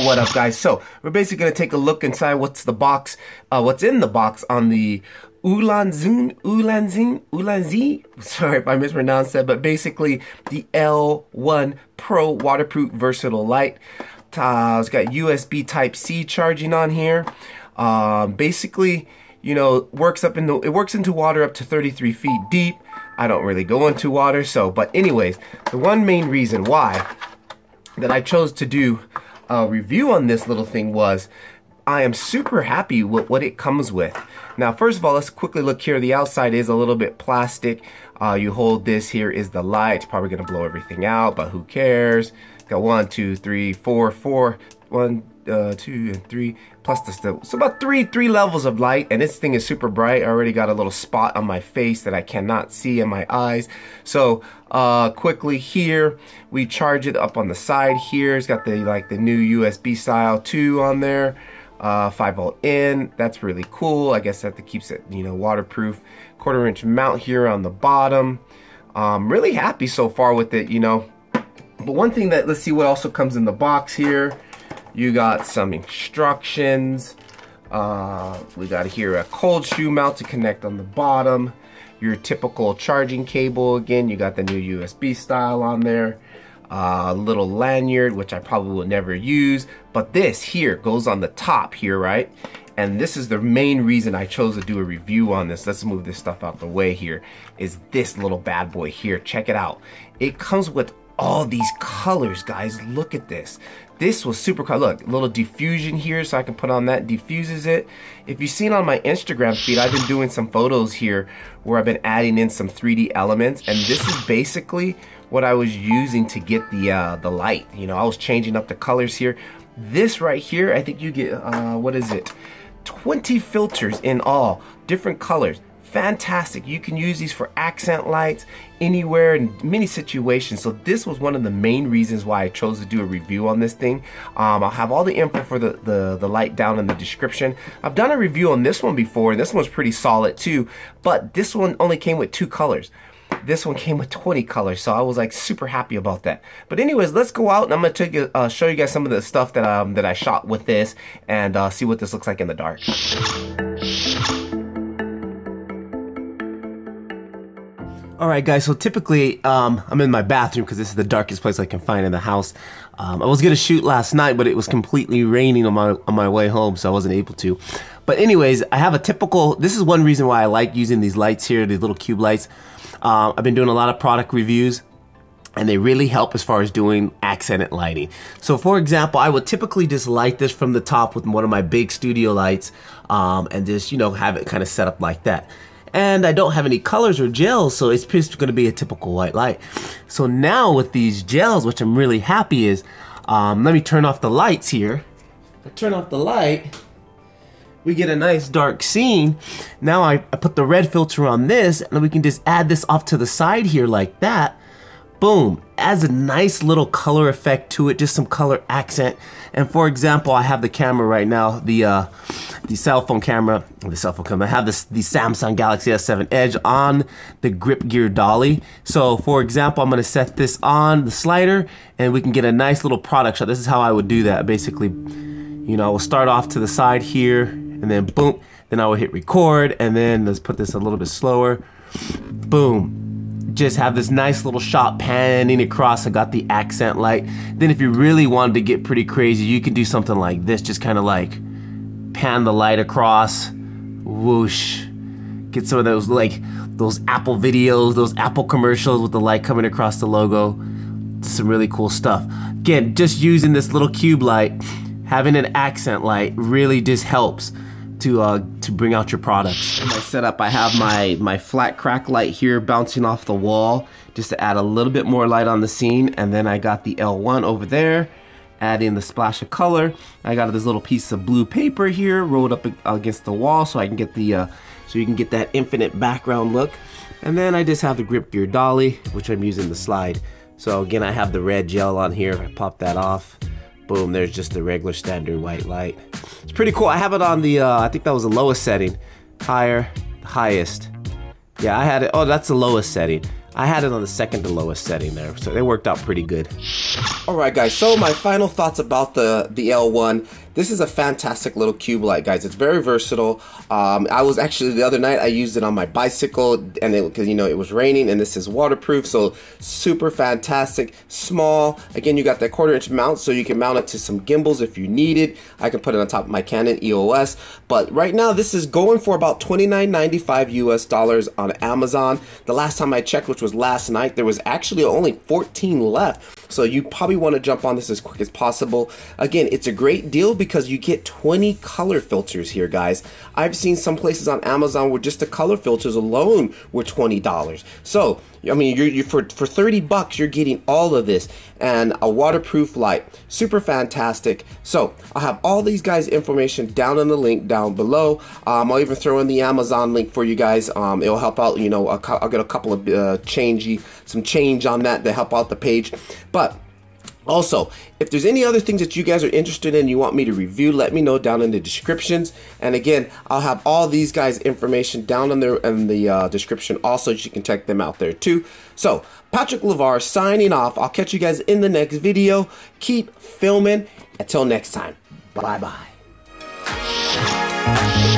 what up, guys? So we're basically gonna take a look inside what's in the box on the Ulanzi. Sorry if I mispronounced that, but basically the L1 Pro waterproof versatile light. It's got USB Type-C charging on here. Basically, you know, it works into water up to 33 feet deep. I don't really go into water, but anyways, the one main reason why that I chose to do a review on this little thing was I am super happy with what it comes with. Now, first of all, let's quickly look here. The outside is a little bit plastic. You hold this, here is the light. It's probably gonna blow everything out, but who cares? Got 1, 2, 3, 4, 1, 2, and 3, plus the still. So about three levels of light, and this thing is super bright. I already got a little spot on my face that I cannot see in my eyes. So quickly here, we charge it up on the side here. It's got the new USB style 2 on there. 5-volt in, that's really cool. I guess that keeps it, you know, waterproof. 1/4-inch mount here on the bottom. Really happy so far with it, you know. But one thing let's see what also comes in the box here. You got some instructions. We got here a cold shoe mount to connect on the bottom. Your typical charging cable again. You got the new USB style on there. Little lanyard, which I probably will never use, but this here goes on the top here, right? And this is the main reason I chose to do a review on this. Let's move this stuff out the way here. Is this little bad boy here. Check it out. It comes with all these colors, guys. Look at this. This was super cool. Look, a little diffusion here, so I can put on that, diffuses it. If you've seen on my Instagram feed, I've been doing some photos here where I've been adding in some 3D elements, and this is basically what I was using to get the light. You know, I was changing up the colors here. This right here, I think you get, what is it? 20 filters in all, different colors. Fantastic. You can use these for accent lights anywhere in many situations. So this was one of the main reasons why I chose to do a review on this thing. I'll have all the info for the light down in the description. I've done a review on this one before, and this one was pretty solid too, but this one only came with 2 colors. This one came with 20 colors, so I was like super happy about that. But anyways, let's go out and I'm gonna show you guys some of the stuff that I shot with this and see what this looks like in the dark. Alright guys, so typically I'm in my bathroom because this is the darkest place I can find in the house. I was gonna shoot last night, but it was completely raining on my way home, so I wasn't able to. But anyways, I have a typical, this is one reason why I like using these lights here, these little cube lights. I've been doing a lot of product reviews, and they really help as far as doing accented lighting. So for example, I would typically just light this from the top with one of my big studio lights, and just, you know, have it kind of set up like that. And I don't have any colors or gels, so it's just gonna be a typical white light. So now with these gels, which I'm really happy is, let me turn off the lights here. I turn off the light, we get a nice dark scene. Now I put the red filter on this, and we can just add this off to the side here like that. Boom, adds a nice little color effect to it, just some color accent. And for example, I have the camera right now, the cell phone camera. I have the Samsung Galaxy S7 Edge on the Grip Gear dolly. So for example, I'm gonna set this on the slider, and we can get a nice little product shot. This is how I would do that. Basically, you know, we'll start off to the side here, and then boom, then I will hit record, and then let's put this a little bit slower. Boom. Just have this nice little shot panning across. I got the accent light. Then if you really wanted to get pretty crazy, you can do something like this. Just kind of like pan the light across, whoosh. Get some of those, like those Apple videos, those Apple commercials with the light coming across the logo. Some really cool stuff. Again, just using this little cube light, having an accent light really just helps to bring out your products. In my setup, I have my flat crack light here bouncing off the wall just to add a little bit more light on the scene, and then I got the L1 over there adding the splash of color. I got this little piece of blue paper here rolled up against the wall so I can get the so you can get that infinite background look. And then I just have the Grip Gear dolly, which I'm using the slide. So again, I have the red gel on here. If I pop that off, boom, there's just the regular standard white light. It's pretty cool. I have it on the, I think that was the lowest setting. Higher, highest. Yeah, I had it, oh, that's the lowest setting. I had it on the second to lowest setting there, so it worked out pretty good. Alright guys, so my final thoughts about the L1. This is a fantastic little cube light, guys. It's very versatile. I was actually, the other night, I used it on my bicycle, and because, you know, it was raining, and this is waterproof, so super fantastic. Small. Again, you got that 1/4-inch mount, so you can mount it to some gimbals if you need it. I can put it on top of my Canon EOS. But right now, this is going for about $29.95 US on Amazon. The last time I checked, which was last night, there was actually only 14 left. So you probably want to jump on this as quick as possible. Again, it's a great deal because you get 20 color filters here, guys. I've seen some places on Amazon where just the color filters alone were $20. So, I mean, you're for 30 bucks, you're getting all of this and a waterproof light. Super fantastic. So I'll have all these guys' information down in the link down below. I'll even throw in the Amazon link for you guys. It'll help out, you know, I'll get a couple of some change on that to help out the page. But also, if there's any other things that you guys are interested in, you want me to review, let me know down in the descriptions. And again, I'll have all these guys' information down in the description also, so you can check them out there too. So, Patrick LeVar signing off. I'll catch you guys in the next video. Keep filming. Until next time. Bye-bye.